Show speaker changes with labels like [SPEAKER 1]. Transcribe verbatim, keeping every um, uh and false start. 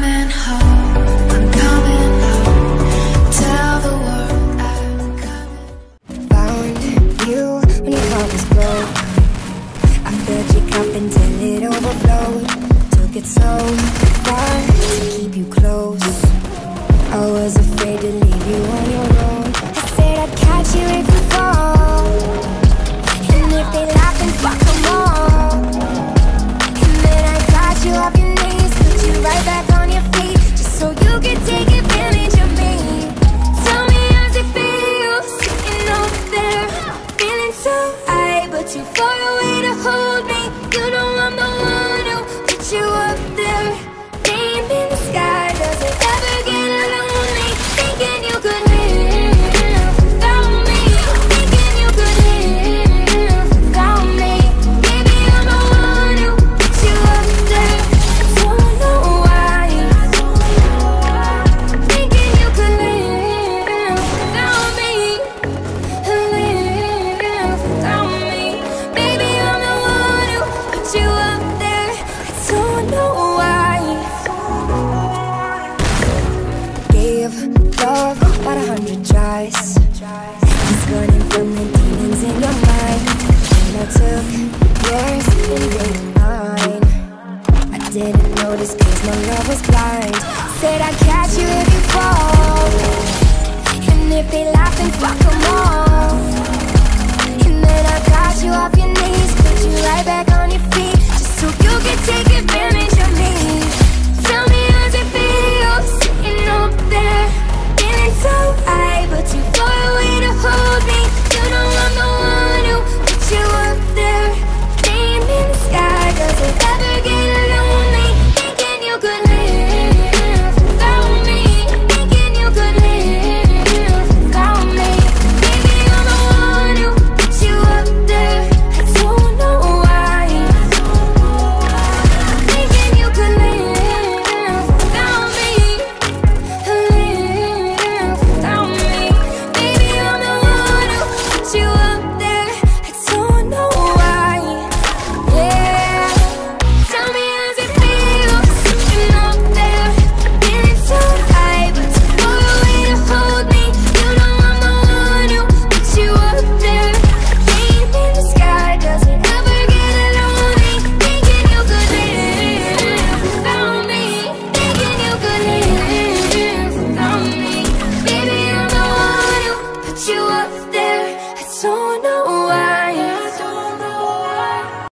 [SPEAKER 1] coming home, I'm coming home. Tell the world I'm coming.
[SPEAKER 2] Found you when your heart was broke. I filled your cup until it overflowed. Took it so far to keep you close. I was afraid to leave you on your own. I said I'd catch you if you fall, and if they laugh, then fuck them all. And then I got you off your knees, put you right back on your feet, just so you could take advantage of me. Tell me how's it feel, sitting over there, feeling so high, but too far away to hold me. You know I'm the one who put you up there. Name in the sky, does it ever get lonely? Thinking you could live without me, thinking you could live without me. Baby, I'm the one who put you up there. I don't know why, thinking you could live without me, live without me. Baby, I'm the one who put you up there. I don't know why. Gave love about a hundred tries, just running from the demons in your mind. And I took yours and gave mine. I didn't notice cause my love was blind. Said I'd catch you if you fall, and if they laugh, then fuck them all. And then I got you off your knees, put you right back on your feet, just so you could take advantage of me. Tell me how's it feel, sitting up there, feeling so high, but too far away to hold me. You know I'm the one who put you up there. Name in the sky, does it ever get lonely? Thinking you could live without me, thinking you could live without me. Baby, I'm the one who put you up there. I don't know why, thinking you could live without me, live without me. Baby, I'm the one who put you up there. I don't know why. Yeah. Tell me how's it feel, sitting up there, feeling so high, but too far away to hold me. You know I'm the one who put you up there. Name in the sky, does it ever get lonely? Thinking you could live without me, thinking you could live without me. Baby, I'm the one who put you up there. I don't